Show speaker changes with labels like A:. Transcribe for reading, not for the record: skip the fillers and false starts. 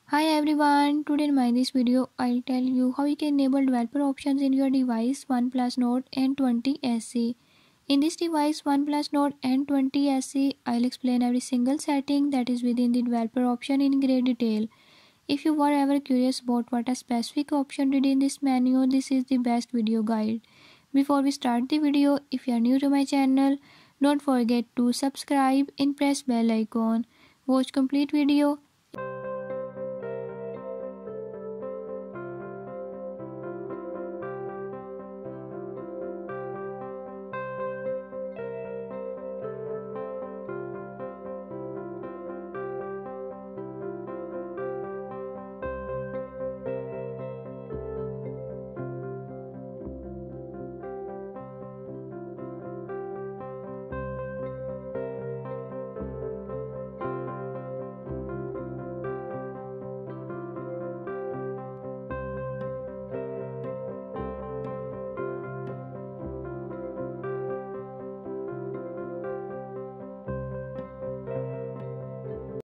A: Hi everyone, today in this video I'll tell you how you can enable developer options in your device OnePlus Nord N20 SE. In this device OnePlus Nord N20 SE, I'll explain every single setting that is within the developer option in great detail. If you were ever curious about what a specific option did in this menu, this is the best video guide. Before we start the video, if you are new to my channel, don't forget to subscribe and press bell icon. Watch complete video